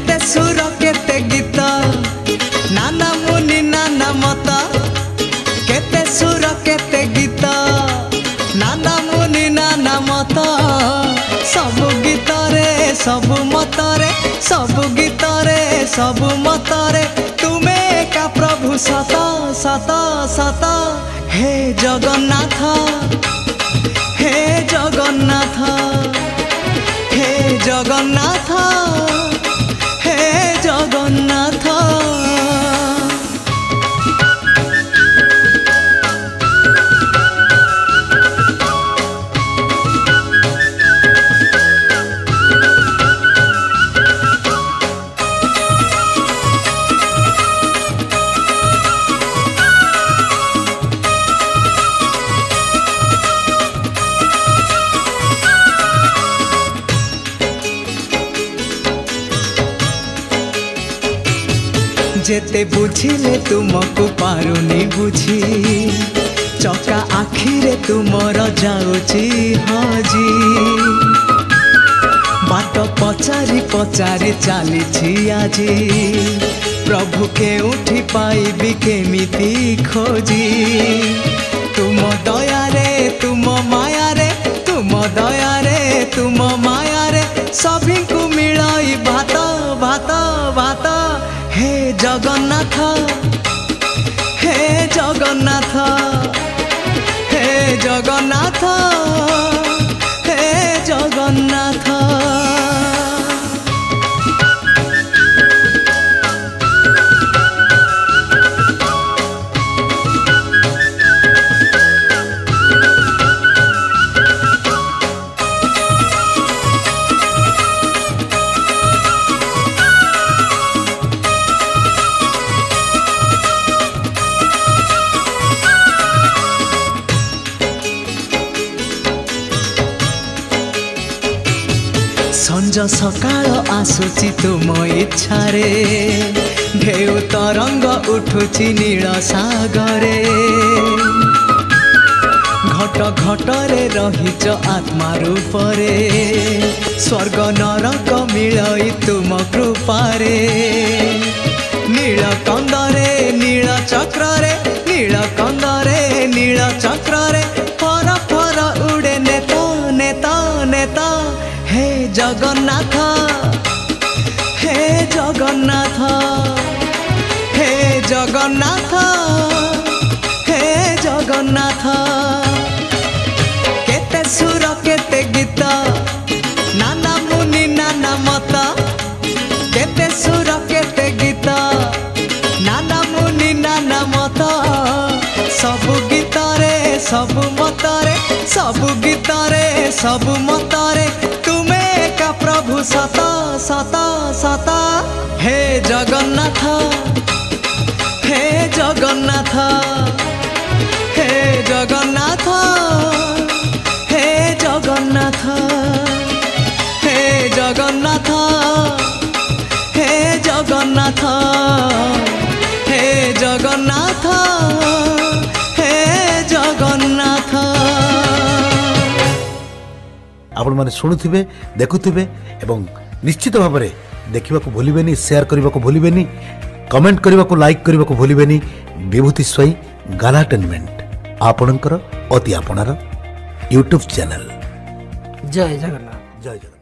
केते सुर केते गीत नाना मुनि नाना मत केते सुर केते गीत नाना मुनि नाना मत सबु गीत रे सबु मत रे सबु गीत रे सबु मत रे तुमे का प्रभु सत सत सत हे जगन्नाथ हे जगन्नाथ हे जगन्नाथ हे जगन्नाथ। जेते बुझिले तुमको पारुनी बुझी चका आखिरे तुमर जाउची हजी बाट पचारि पचारि चली आजी प्रभु के उठी पाइबी केमिति खोजी तुम दया रे तुम माया रे तुम दया रे तुम माया रे सभी को मिलाई भात भात भात हे जगन्नाथ हे जगन्नाथ हे जगन्नाथ हे जगन्नाथ। संज सकाळ आसुची तुम इच्छा रे ढेउ तरंग उठुची नील सागरे घट घट रे रहिच आत्मा रूप रे स्वर्ग नरक मिलई तुम कृपा रे नील कंदरे नील चक्र रे नील कंदरे नील चक्र रे फर फर उड़े नेता नेता नेता हे जगन्नाथ हे जगन्नाथ हे जगन्नाथ हे जगन्नाथ। केते सुर केते गीत नाना मुनि नाना मत केते सुर केते गीत नाना मुनि नाना मत सबु गीत रे सबु मत रे सबु गीत रे सबु मत रे तुमे का प्रभु सत सत सत हे जगन्नाथ हे जगन्नाथ हे जगन्नाथ हे जगन्नाथ हे जगन्नाथ हे जगन्नाथ हे जगन्नाथ हे जगन्नाथ। आपण माने शुणुथिबे देखुथिबे एवं निश्चित भाव में देखा भूलें शेयर करने को भूलें कमेंट करने को लाइक करने को भूलें। विभूति स्वाई गालाटेनमेंट आपणकर अति आपणार यूट्यूब चैनल। जय जगन्नाथ। जय जगन्नाथ।